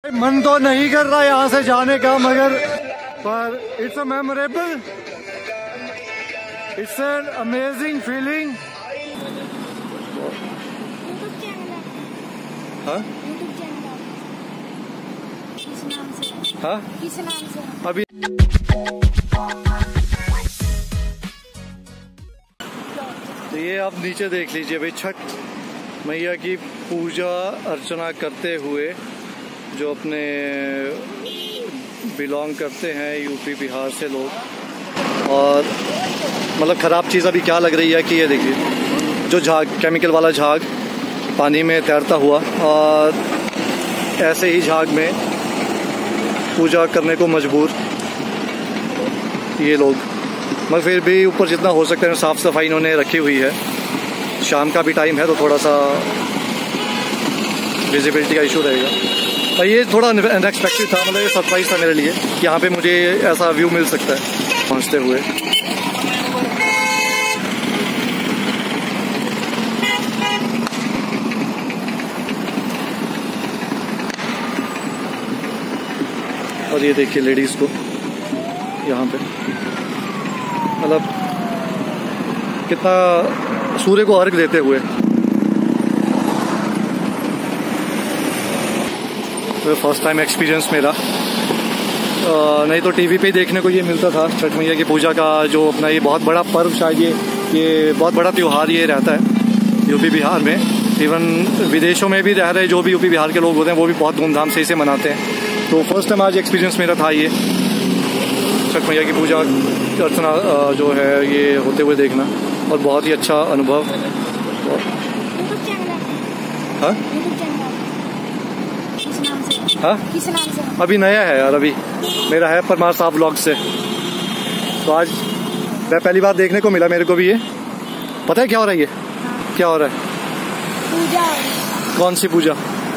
मन तो नहीं कर रहा यहाँ से जाने का, मगर पर it's a memorable, it's an amazing feeling. हाँ हाँ अभी तो ये आप नीचे देख लीजिए भाई, छठ मैया की पूजा अर्चना करते हुए जो अपने बिलोंग करते हैं यूपी बिहार से लोग। और मतलब ख़राब चीज़ अभी क्या लग रही है कि ये देखिए जो झाग, केमिकल वाला झाग पानी में तैरता हुआ, और ऐसे ही झाग में पूजा करने को मजबूर ये लोग। मगर फिर भी ऊपर जितना हो सकता है साफ़ सफाई इन्होंने रखी हुई है। शाम का भी टाइम है तो थोड़ा सा विजिबिलिटी का इशू रहेगा। और ये थोड़ा अनएक्सपेक्टेड था, मतलब ये सरप्राइज था मेरे लिए कि यहाँ पे मुझे ऐसा व्यू मिल सकता है पहुँचते हुए। और ये देखिए लेडीज़ को यहाँ पे, मतलब कितना सूर्य को अर्घ देते हुए। तो फर्स्ट टाइम एक्सपीरियंस मेरा, नहीं तो टीवी पे ही देखने को ये मिलता था छठ मैया की पूजा का, जो अपना ये बहुत बड़ा पर्व, शायद ये बहुत बड़ा त्यौहार ये रहता है यूपी बिहार में। इवन विदेशों में भी रह रहे जो भी यूपी बिहार के लोग होते हैं वो भी बहुत धूमधाम से इसे मनाते हैं। तो फर्स्ट टाइम आज एक्सपीरियंस मेरा था ये छठ मैया की पूजा अर्चना जो है ये होते हुए देखना, और बहुत ही अच्छा अनुभव। हाँ हाँ अभी नया है यार, अभी मेरा है परमार साहब व्लॉग से। तो आज मैं पहली बार देखने को मिला मेरे को भी ये। पता है क्या हो रहा है ये? क्या हो रहा है? पूजा। कौन सी पूजा?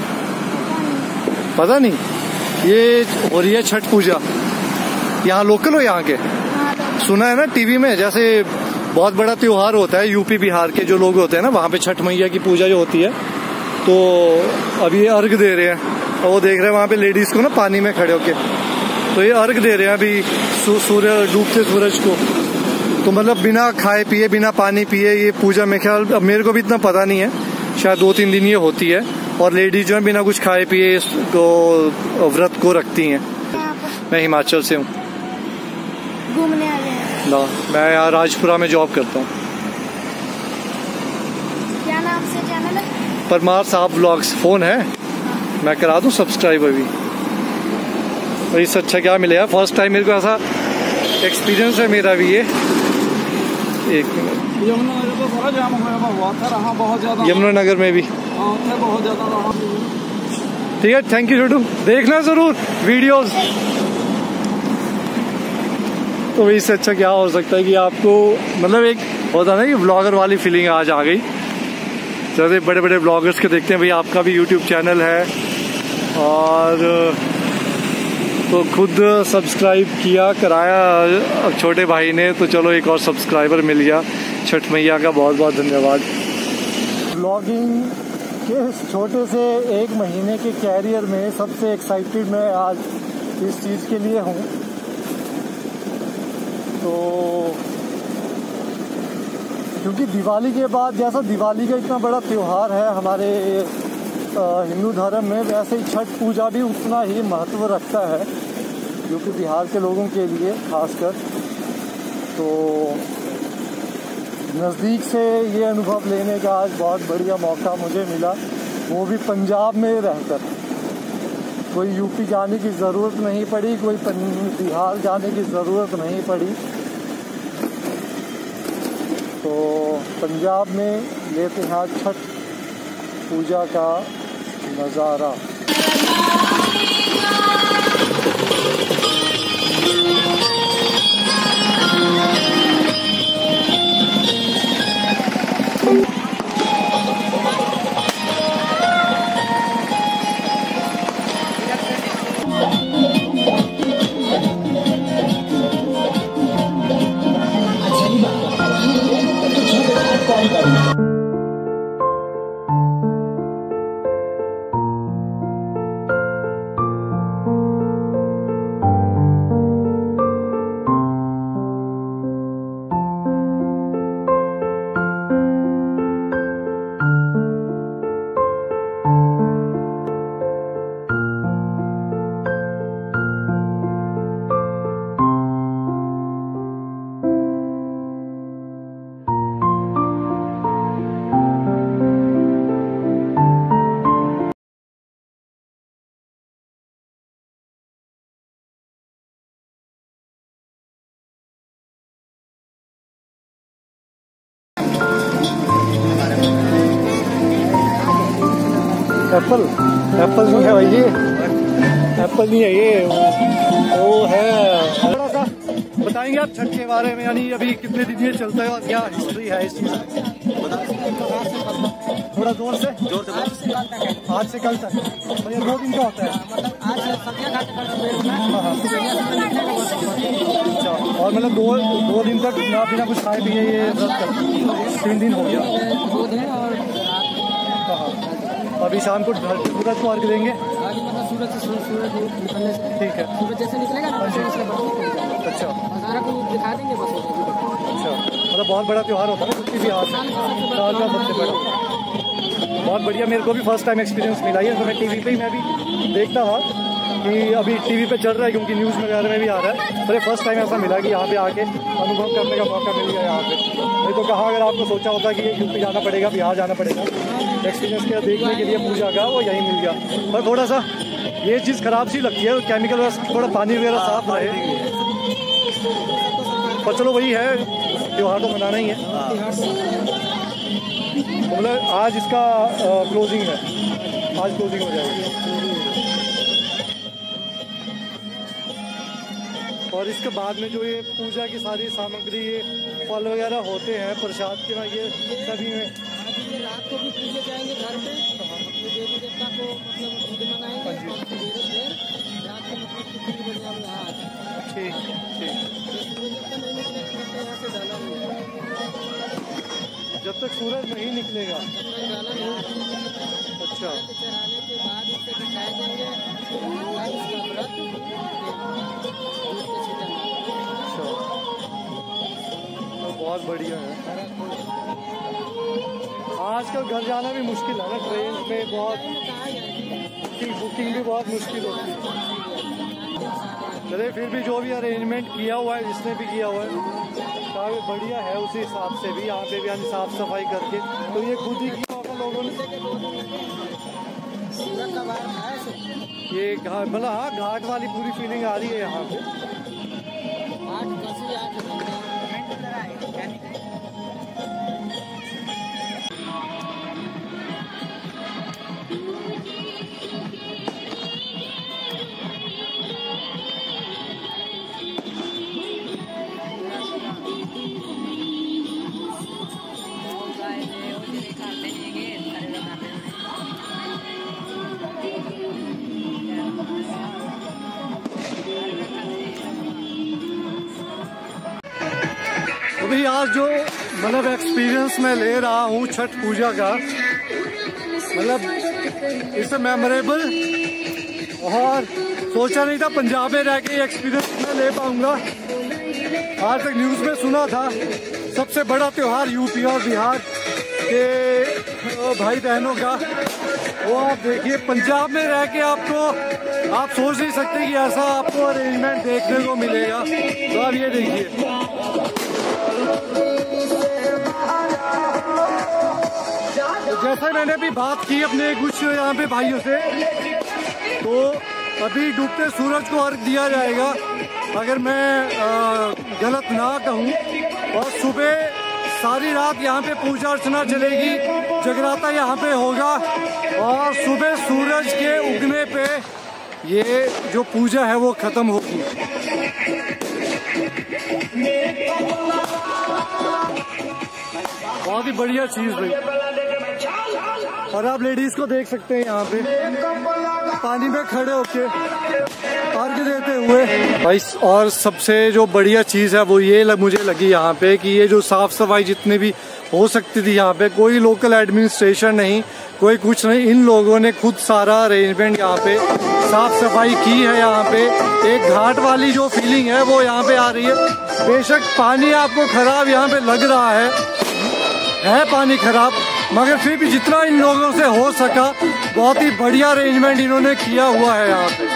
पता नहीं। ये हो रही है छठ पूजा। यहाँ लोकल हो यहाँ के? सुना है ना टीवी में, जैसे बहुत बड़ा त्योहार होता है यूपी बिहार के जो लोग होते हैं ना, वहाँ पे छठ मैया की पूजा जो होती है। तो अभी ये अर्घ दे रहे हैं, और वो देख रहे हैं वहाँ पे लेडीज को ना पानी में खड़े होके, तो ये अर्घ दे रहे हैं अभी सूर्य डूबते सूरज को। तो मतलब बिना खाए पिए, बिना पानी पिए ये पूजा, में ख्याल अब मेरे को भी इतना पता नहीं है, शायद 2-3 दिन ये होती है। और लेडीज जो है बिना कुछ खाए पिए इसको व्रत को रखती हैं। मैं हिमाचल से हूँ, घूमने आ गए ना, मैं यहाँ राजपुरा में जॉब करता हूँ। क्या नाम से चैनल है? परमार साहब व्लॉग्स। फोन है? मैं करा दूँ सब्सक्राइब अभी। और इससे अच्छा क्या मिलेगा, फर्स्ट टाइम मेरे को ऐसा एक्सपीरियंस है मेरा भी ये। एक मिनट, यमुनानगर में भी बहुत ज्यादा। ठीक है, थैंक यू छोटू, देखना जरूर वीडियोस। तो इससे अच्छा क्या हो सकता है कि आपको मतलब एक होता ना कि ब्लॉगर वाली फीलिंग आज आ गई। जैसे बड़े बड़े ब्लॉगर्स के देखते हैं भाई, आपका भी यूट्यूब चैनल है और तो खुद सब्सक्राइब किया कराया छोटे भाई ने, तो चलो एक और सब्सक्राइबर मिल गया। छठ मैया का बहुत बहुत धन्यवाद। ब्लॉगिंग के इस छोटे से 1 महीने के कैरियर में सबसे एक्साइटेड मैं आज इस चीज़ के लिए हूँ। तो क्योंकि दिवाली के बाद, जैसा दिवाली का इतना बड़ा त्यौहार है हमारे हिंदू धर्म में, वैसे ही छठ पूजा भी उतना ही महत्व रखता है यूपी बिहार के लोगों के लिए खासकर। तो नज़दीक से ये अनुभव लेने का आज बहुत बढ़िया मौका मुझे मिला, वो भी पंजाब में रहकर। कोई यूपी जाने की ज़रूरत नहीं पड़ी, कोई बिहार जाने की ज़रूरत नहीं पड़ी। तो पंजाब में लेते हैं छठ पूजा का नज़ारा। एप्पल एप्पल नहीं है भाई, ये एप्पल नहीं है, ये वो है। थोड़ा सा बताएंगे आप छठ के बारे में, यानी अभी कितने दिन ये चलता है और क्या हिस्ट्री है इस चीज की? थोड़ा जोर से आज से कल तक भैया 2 दिन का होता है। अच्छा, और मतलब 2 दिन तक बिना कुछ खाए पिए ये 3 दिन हो गया। अभी शाम को सूरज को अर्घ देंगे। ठीक है, सूरज जैसे निकलेगा ना अच्छा दिखा देंगे बस। अच्छा, मतलब बहुत बड़ा त्योहार होता है ना किसी बिहार में, साल का सबसे बड़ा। बहुत बढ़िया, मेरे को भी फर्स्ट टाइम एक्सपीरियंस मिला है। तो मैं टीवी पे ही मैं भी देखता था कि अभी टीवी पे चल रहा है, क्योंकि न्यूज़ वगैरह में भी आ रहा है। पर फर्स्ट टाइम ऐसा मिला कि यहाँ पे आके अनुभव करने का मौका मिल गया यहाँ पे। नहीं तो कहाँ अगर आपको सोचा होता कि यूपी जाना पड़ेगा, बिहार जाना पड़ेगा, एक्सपीरियंस किया देखने के लिए पूजा का, वो यहीं मिल गया। पर थोड़ा सा ये चीज़ खराब सी लगती है, केमिकल थोड़ा पानी वगैरह साफ रहे। पर चलो वही है, त्योहार तो मनाना ही है। मतलब आज इसका क्लोजिंग है, आज क्लोजिंग हो जाएगी। और इसके बाद में जो ये पूजा की सारी सामग्री, ये फल वगैरह होते हैं प्रसाद के, ये सभी में रात को भी पूजे जाएंगे घर पे, अपने देवी देवता को मतलब पूजा मनाएंगे। रात को मतलब कितनी बजे हम यहाँ आते हैं। ठीक यहाँ से डाला नहीं, जब तक सूरज नहीं निकलेगा। अच्छा, चढ़ाने के बाद उसे दिखाए देंगे व्रत। तो बहुत बढ़िया है। आजकल घर जाना भी मुश्किल है ना, ट्रेन में बहुत बुकिंग भी बहुत मुश्किल होती है। चले फिर भी जो भी अरेंजमेंट किया हुआ है, जिसने भी किया हुआ है काफी बढ़िया है। उसी हिसाब से भी यहाँ पे भी यानी साफ सफाई करके, तो ये खुद ही किया होगा लोगों ने। ये मतलब हाँ, घाट वाली पूरी फीलिंग आ रही है यहाँ पे। अभी आज जो मतलब एक्सपीरियंस मैं ले रहा हूँ छठ पूजा का, मतलब इट्स मेमोरेबल। और सोचा नहीं था पंजाब में रह के ये एक्सपीरियंस मैं ले पाऊंगा। आज तक न्यूज़ में सुना था सबसे बड़ा त्योहार यूपी और बिहार के भाई बहनों का, वो आप देखिए पंजाब में रह के आपको, आप सोच नहीं सकते कि ऐसा आपको अरेंजमेंट देखने को मिलेगा। तो आप ये देखिए, जैसा मैंने अभी बात की अपने कुछ यहाँ पे भाइयों से, तो अभी डूबते सूरज को अर्घ दिया जाएगा अगर मैं गलत ना कहूँ। और सुबह सारी रात यहाँ पे पूजा अर्चना चलेगी, जगराता यहाँ पे होगा। और सुबह सूरज के उगने पे ये जो पूजा है वो खत्म होगी। बहुत ही बढ़िया चीज भाई। और आप लेडीज को देख सकते हैं यहाँ पे पानी में खड़े होके अर्घ देते हुए भाई। और सबसे जो बढ़िया चीज है वो ये मुझे लगी यहाँ पे कि ये जो साफ सफाई जितनी भी हो सकती थी यहाँ पे, कोई लोकल एडमिनिस्ट्रेशन नहीं, कोई कुछ नहीं, इन लोगों ने खुद सारा अरेंजमेंट यहाँ पे साफ सफाई की है। यहाँ पे एक घाट वाली जो फीलिंग है वो यहाँ पे आ रही है। बेशक पानी आपको खराब यहाँ पे लग रहा है पानी खराब, मगर फिर भी जितना इन लोगों से हो सका बहुत ही बढ़िया अरेंजमेंट इन्होंने किया हुआ है यहाँ पे।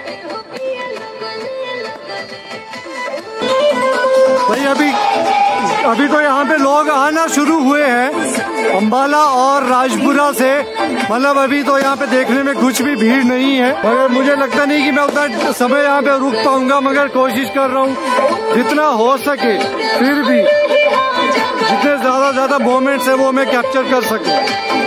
भाई अभी अभी तो यहाँ पे लोग आना शुरू हुए हैं अम्बाला और राजपुरा से, मतलब अभी तो यहाँ पे देखने में कुछ भी भीड़ नहीं है, मगर मुझे लगता नहीं कि मैं उतना समय यहाँ पे रुक पाऊंगा, मगर कोशिश कर रहा हूँ जितना हो सके, फिर भी जितने ज्यादा मोमेंट्स है वो मैं कैप्चर कर सकूं।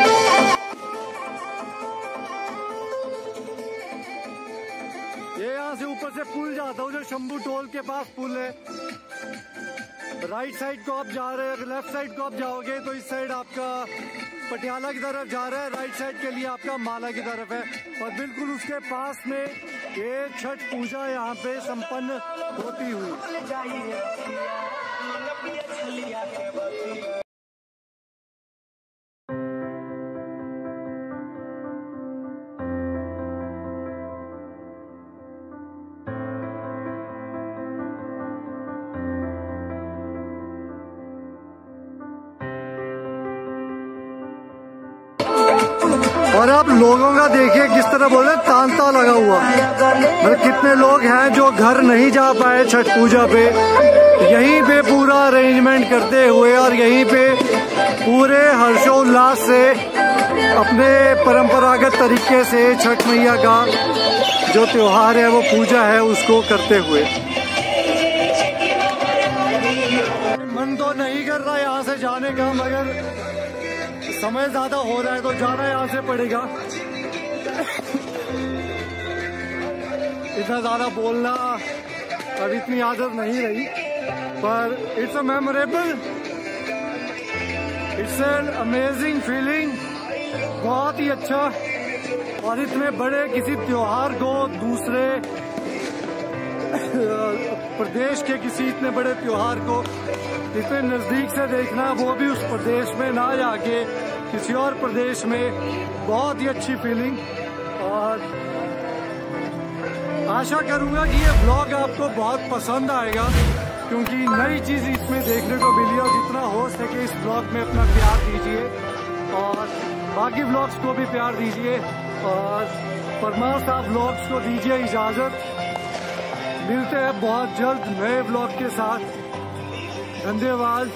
ये यहाँ से ऊपर से पुल जाता हूँ, जो शंभू टोल के पास पुल है। राइट साइड को आप जा रहे हैं, लेफ्ट साइड को आप जाओगे तो इस साइड आपका पटियाला की तरफ जा रहा है, राइट साइड के लिए आपका माला की तरफ है, और बिल्कुल उसके पास में ये छठ पूजा यहाँ पे संपन्न होती हुई। और आप लोगों का देखिए किस तरह बोल रहे, तांता लगा हुआ, मतलब कितने लोग हैं जो घर नहीं जा पाए छठ पूजा पे, यहीं पे पूरा अरेंजमेंट करते हुए और यहीं पे पूरे हर्षोल्लास से अपने परंपरागत तरीके से छठ मैया का जो त्योहार है, वो पूजा है, उसको करते हुए। मन तो नहीं कर रहा यहाँ से जाने का, मगर समय ज्यादा हो रहा है तो जाना यहाँ से पड़ेगा। इतना ज्यादा बोलना अब इतनी आदत नहीं रही, पर it's a memorable, it's an amazing feeling, बहुत ही अच्छा। और इतने बड़े किसी त्योहार को दूसरे प्रदेश के किसी इतने बड़े त्योहार को इतने नजदीक से देखना, वो भी उस प्रदेश में ना जाके किसी और प्रदेश में, बहुत ही अच्छी फीलिंग। और आशा करूंगा कि ये ब्लॉग आपको बहुत पसंद आएगा, क्योंकि नई चीज इसमें देखने को मिली, और जितना हो सके इस ब्लॉग में अपना प्यार दीजिए और बाकी ब्लॉग्स को भी प्यार दीजिए, और परमार साहब ब्लॉग्स को दीजिए इजाजत। मिलते हैं बहुत जल्द नए ब्लॉग के साथ। धन्यवाद।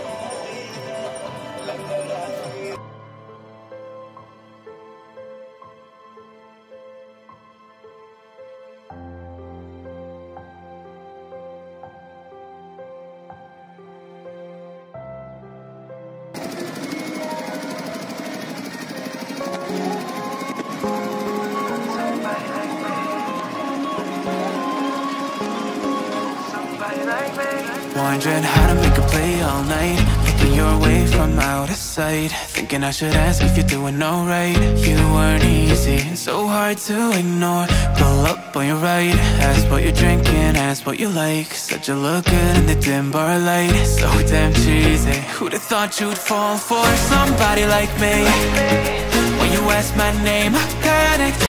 Wondering how to make a play all night, looking your way from out of sight, thinking I should ask if you're doing alright. You weren't easy, so hard to ignore. Pull up on your right, ask what you're drinking, ask what you like. Said you look good in the dim bar light, so damn cheesy. Who'd have thought you'd fall for somebody like me? When you ask my name, I panicked.